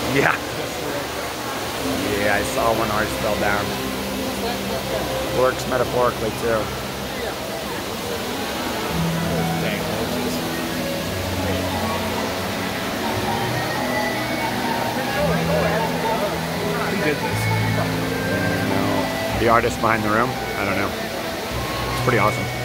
Yeah. Yeah, I saw one R spelled down. Works metaphorically too. Who did this? The artist behind the room? I don't know. It's pretty awesome.